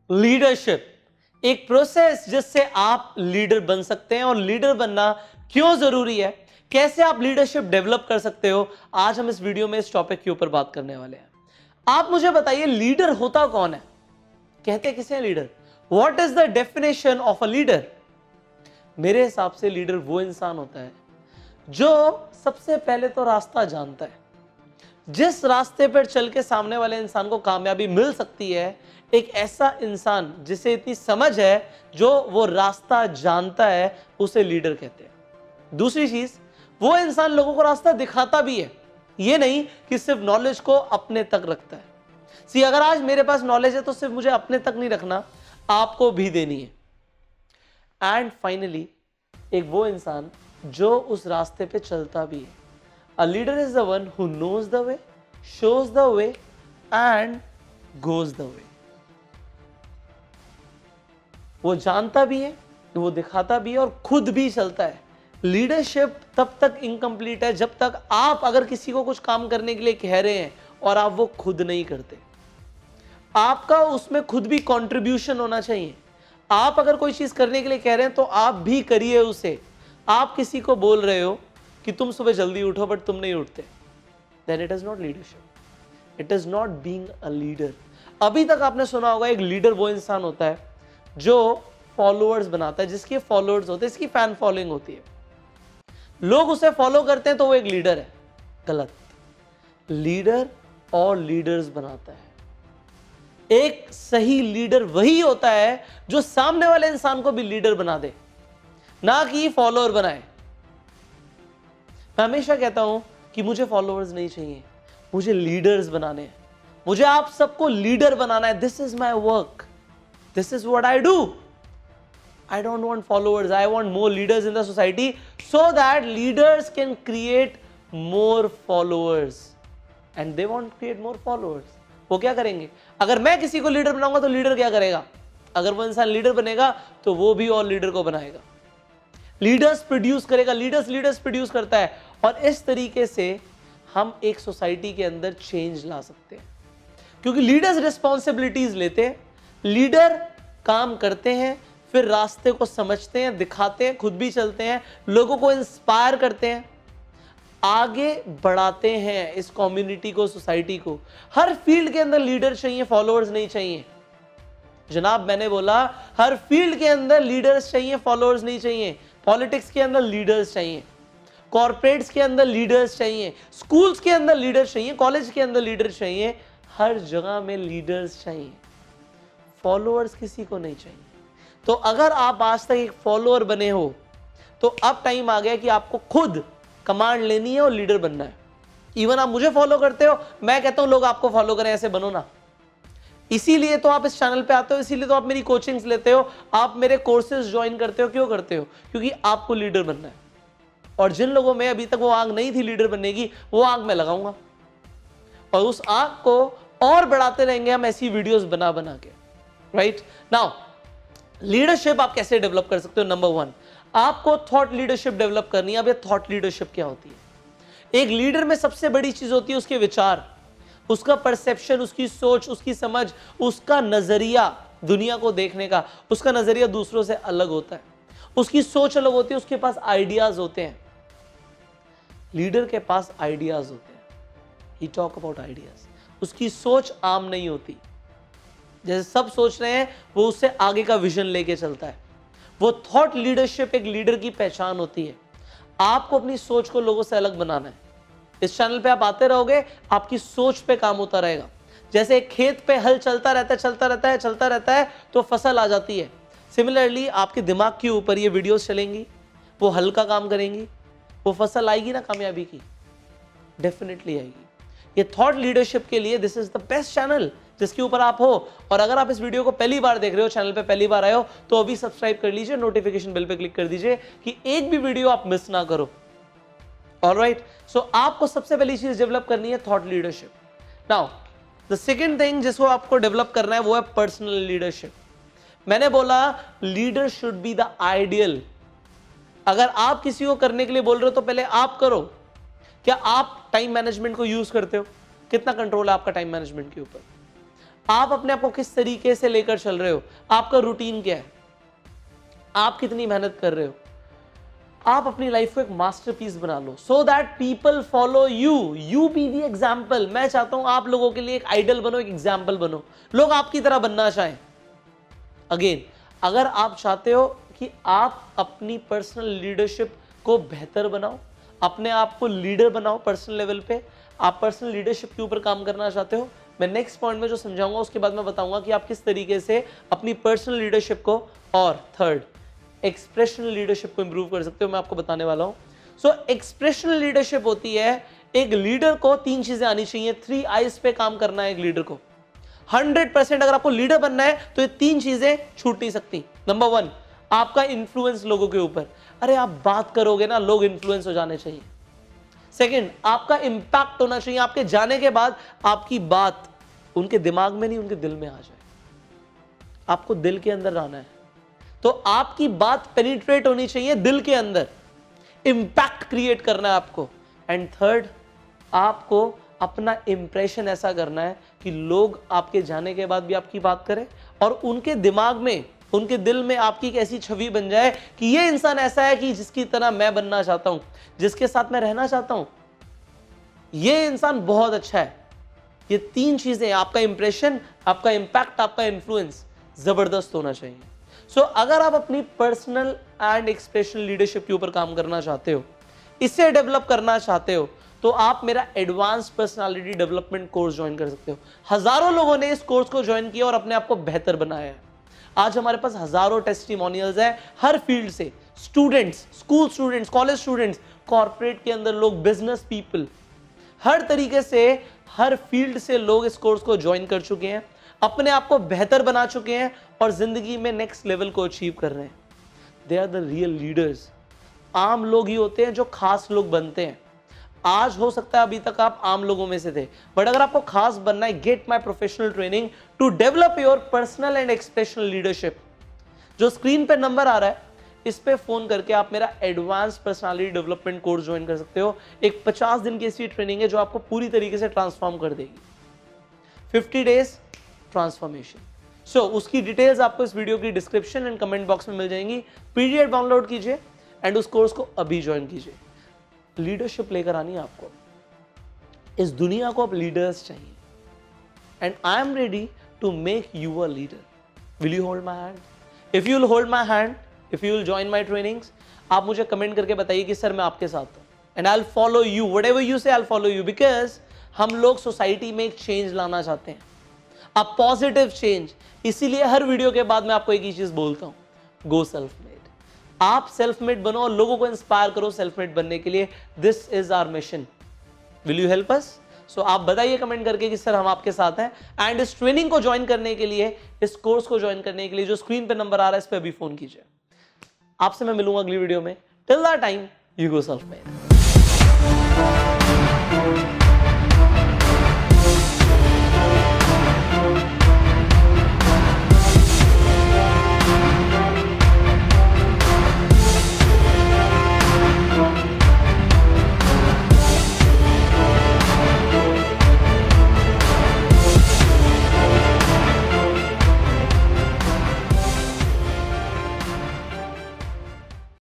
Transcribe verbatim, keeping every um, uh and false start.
Leadership एक process जिससे आप लीडर बन सकते हैं, और लीडर बनना क्यों जरूरी है, कैसे आप लीडरशिप डेवलप कर सकते हो, आज हम इस वीडियो में इस टॉपिक के ऊपर बात करने वाले हैं। आप मुझे बताइए, लीडर होता कौन है? कहते किसे हैं leader? What is the definition of a leader? मेरे हिसाब से लीडर वो इंसान होता है जो सबसे पहले तो रास्ता जानता है। जिस रास्ते पर चल के सामने वाले इंसान को कामयाबी मिल सकती है, एक ऐसा इंसान जिसे इतनी समझ है, जो वो रास्ता जानता है, उसे लीडर कहते हैं। दूसरी चीज, वो इंसान लोगों को रास्ता दिखाता भी है, ये नहीं कि सिर्फ नॉलेज को अपने तक रखता है। सी अगर आज मेरे पास नॉलेज है तो सिर्फ मुझे अपने तक नहीं रखना, आपको भी देनी है। एंड फाइनली एक वो इंसान जो उस रास्ते पे चलता भी है। A leader is the one who knows the way, shows the way and goes the way. वो जानता भी है, वो दिखाता भी है और खुद भी चलता है। लीडरशिप तब तक इनकम्प्लीट है जब तक आप अगर किसी को कुछ काम करने के लिए कह रहे हैं और आप वो खुद नहीं करते। आपका उसमें खुद भी कंट्रीब्यूशन होना चाहिए। आप अगर कोई चीज करने के लिए कह रहे हैं तो आप भी करिए उसे। आप किसी को बोल रहे हो कि तुम सुबह जल्दी उठो बट तुम नहीं उठते, then it is not leadership, it is not being a leader. अभी तक आपने सुना होगा एक लीडर वो इंसान होता है जो फॉलोअर्स बनाता है, जिसके फॉलोअर्स होते हैं, इसकी फैन फॉलोइंग होती है, लोग उसे फॉलो करते हैं तो वो एक लीडर है। गलत। लीडर और लीडर्स बनाता है। एक सही लीडर वही होता है जो सामने वाले इंसान को भी लीडर बना दे, ना कि फॉलोअर बनाए। मैं हमेशा कहता हूं कि मुझे फॉलोअर्स नहीं चाहिए, मुझे लीडर्स बनाने हैं। मुझे आप सबको लीडर बनाना है। This is my work, this is what I do. I don't want followers, I want more leaders in the society so that leaders can create more followers and they want create more followers. वो क्या करेंगे? अगर मैं किसी को leader बनाऊंगा तो leader क्या करेगा? अगर वो इंसान लीडर बनेगा तो वो भी और लीडर को बनाएगा। लीडर्स प्रोड्यूस करेगा, लीडर्स लीडर्स प्रोड्यूस करता है, और इस तरीके से हम एक सोसाइटी के अंदर चेंज ला सकते हैं। क्योंकि लीडर्स रिस्पॉन्सिबिलिटीज लेते हैं, लीडर काम करते हैं, फिर रास्ते को समझते हैं, दिखाते हैं, खुद भी चलते हैं, लोगों को इंस्पायर करते हैं, आगे बढ़ाते हैं इस कम्युनिटी को, सोसाइटी को। हर फील्ड के अंदर लीडर चाहिए, फॉलोअर्स नहीं चाहिए। जनाब मैंने बोला हर फील्ड के अंदर लीडर्स चाहिए, फॉलोअर्स नहीं चाहिए। पॉलिटिक्स के अंदर लीडर्स चाहिए, कॉर्पोरेट्स के अंदर लीडर्स चाहिए, स्कूल्स के अंदर लीडर्स चाहिए, कॉलेज के अंदर लीडर्स चाहिए, हर जगह में लीडर्स चाहिए, फॉलोअर्स किसी को नहीं चाहिए। तो अगर आप आज तक एक फॉलोअर बने हो तो अब टाइम आ गया कि आपको खुद कमांड लेनी है और लीडर बनना है। इवन आप मुझे फॉलो करते हो, मैं कहता हूं लोग आपको फॉलो करें, ऐसे बनो ना। इसीलिए तो आप इस चैनल पे आते हो, इसीलिए तो आप मेरी कोचिंग्स लेते हो, आप मेरे कोर्सेज ज्वाइन करते हो। क्यों करते हो? क्योंकि आपको लीडर बनना है। और जिन लोगों में अभी तक वो आग नहीं थी लीडर बनने की, वो आग मैं लगाऊंगा, और उस आग को और बढ़ाते रहेंगे हम ऐसी वीडियोस बना बना के। राइट नाउ, लीडरशिप आप कैसे डेवलप कर सकते हो? नंबर वन, आपको थॉट लीडरशिप डेवलप करनी है। अब ये थॉट लीडरशिप क्या होती है? एक लीडर में सबसे बड़ी चीज होती है उसके विचार, उसका परसेप्शन, उसकी सोच, उसकी समझ, उसका नजरिया दुनिया को देखने का। उसका नजरिया दूसरों से अलग होता है, उसकी सोच अलग होती है, उसके पास आइडियाज होते हैं। लीडर के पास आइडियाज होते हैं, ही टॉक अबाउट आइडियाज। उसकी सोच आम नहीं होती, जैसे सब सोच रहे हैं वो उससे आगे का विजन लेके चलता है। वो थॉट लीडरशिप एक लीडर की पहचान होती है। आपको अपनी सोच को लोगों से अलग बनाना है। इस चैनल पे आप आते रहोगे, आपकी सोच पे काम होता रहेगा। जैसे एक खेत पे हल चलता रहता है चलता रहता है चलता रहता है तो फसल आ जाती है। सिमिलरली आपके दिमाग के ऊपर ये वीडियोस चलेंगी, वो हल का काम करेंगी, वो फसल आएगी ना कामयाबी की, डेफिनेटली आएगी। ये थॉट लीडरशिप के लिए this is the best channel जिसके ऊपर आप हो। और अगर आप इस वीडियो को पहली बार देख रहे हो, चैनल पे पहली बार आए हो, तो अभी सब्सक्राइब कर लीजिए, नोटिफिकेशन बेल पे क्लिक कर दीजिए कि एक भी वीडियो आप मिस ना करो। ऑलराइट, सो आपको सबसे पहली चीज डेवलप करनी है thought leadership. Now the second thing जिसको आपको डेवलप करना है वो है पर्सनल लीडरशिप। मैंने बोला leader should be the ideal. अगर आप किसी को करने के लिए बोल रहे हो तो पहले आप करो। क्या आप टाइम मैनेजमेंट को यूज करते हो? कितना कंट्रोल है आपका टाइम मैनेजमेंट के ऊपर? आप अपने आप को किस तरीके से लेकर चल रहे हो, आपका रूटीन क्या है, आप कितनी मेहनत कर रहे हो। आप अपनी लाइफ को एक मास्टरपीस बना लो so that people follow you, you be the example. मैं चाहता हूं आप लोगों के लिए एक आइडल बनो, एक एग्जाम्पल बनो, लोग आपकी तरह बनना चाहें। अगेन, अगर आप चाहते हो कि आप अपनी पर्सनल लीडरशिप को बेहतर बनाओ, अपने आप को लीडर बनाओ पर्सनल लेवल पे, आप पर्सनल लीडरशिप के ऊपर काम करना चाहते हो, मैं नेक्स्ट पॉइंट में जो समझाऊंगा उसके बाद मैं बताऊंगा कि आप किस तरीके से अपनी पर्सनल लीडरशिप को और थर्ड एक्सप्रेशनल लीडरशिप को इंप्रूव कर सकते हो, मैं आपको बताने वाला हूं। सो एक्सप्रेशनल लीडरशिप होती है, एक लीडर को तीन चीजें आनी चाहिए, थ्री आईज पे काम करना है एक लीडर को। हंड्रेड परसेंट अगर आपको लीडर बनना है तो ये तीन चीजें छूट नहीं सकती। नंबर वन, आपका इन्फ्लुएंस लोगों के ऊपर, अरे आप बात करोगे ना, लोग इन्फ्लुएंस हो जाने चाहिए। सेकंड, आपका इंपैक्ट होना चाहिए, आपके जाने के बाद आपकी बात उनके दिमाग में नहीं उनके दिल में आ जाए, आपको दिल के अंदर आना है, तो आपकी बात पेनिट्रेट होनी चाहिए दिल के अंदर, इंपैक्ट क्रिएट करना है आपको। एंड थर्ड, आपको अपना इंप्रेशन ऐसा करना है कि लोग आपके जाने के बाद भी आपकी बात करें और उनके दिमाग में, उनके दिल में आपकी एक ऐसी छवि बन जाए कि ये इंसान ऐसा है कि जिसकी तरह मैं बनना चाहता हूं, जिसके साथ मैं रहना चाहता हूं, ये इंसान बहुत अच्छा है। ये तीन चीजें, आपका इंप्रेशन, आपका इंपैक्ट, आपका इन्फ्लुएंस जबरदस्त होना चाहिए। सो so, अगर आप अपनी पर्सनल एंड एक्सप्रेशनल लीडरशिप के ऊपर काम करना चाहते हो, इसे डेवलप करना चाहते हो, तो आप मेरा advance personality development course join कर सकते हो। हजारों लोगों ने इस कोर्स को ज्वाइन किया और अपने आप को बेहतर बनाया है। आज हमारे पास हजारों टेस्टिमोनियल्स हैं हर फील्ड से, students, school students, college students, corporate के अंदर लोग, बिजनेस पीपल, हर तरीके से, हर फील्ड से लोग इस कोर्स को ज्वाइन कर चुके हैं, अपने आप को बेहतर बना चुके हैं और जिंदगी में नेक्स्ट लेवल को अचीव कर रहे हैं। They are the real leaders. आम लोग ही होते हैं जो खास लोग बनते हैं। आज हो सकता है अभी तक आप आम लोगों में से थे, बट अगर आपको खास बनना है, get my professional training to develop your personal and expressional leadership. जो स्क्रीन पे नंबर आ रहा है, इस पे फोन करके आप मेरा advance personality development course join कर सकते हो। एक पचास दिन की ऐसी ट्रेनिंग है जो आपको पूरी तरीके से ट्रांसफॉर्म कर देगी। Fifty days transformation. सो उसकी डिटेल्स आपको इस वीडियो की डिस्क्रिप्शन एंड कमेंट बॉक्स में मिल जाएंगी। पीडीएफ डाउनलोड कीजिए एंड उस कोर्स को अभी ज्वाइन कीजिए। लीडरशिप लेकर आनी है आपको, इस दुनिया को अब लीडर्स चाहिए, and I am ready to make you a leader. Will you hold my hand? If you will hold my hand, if you will join my trainings, आप मुझे कमेंट करके बताइए कि सर मैं आपके साथ हूं, and I will follow you, whatever you say I will follow you, because हम लोग सोसाइटी में एक चेंज लाना चाहते हैं, अ पॉजिटिव चेंज। इसीलिए हर वीडियो के बाद मैं आपको एक ही चीज बोलता हूं, गो सेल्फ मेड। आप सेल्फ मेड बनो और लोगों को इंस्पायर करो सेल्फ मेड बनने के लिए। This is our mission. Will you help us? So आप बताइए कमेंट करके कि सर हम आपके साथ हैं। एंड इस ट्रेनिंग को ज्वाइन करने के लिए, इस कोर्स को ज्वाइन करने के लिए जो स्क्रीन पे नंबर आ रहा है, इस पे अभी फोन कीजिए। आपसे मैं मिलूंगा अगली वीडियो में। Till that time, you go self made.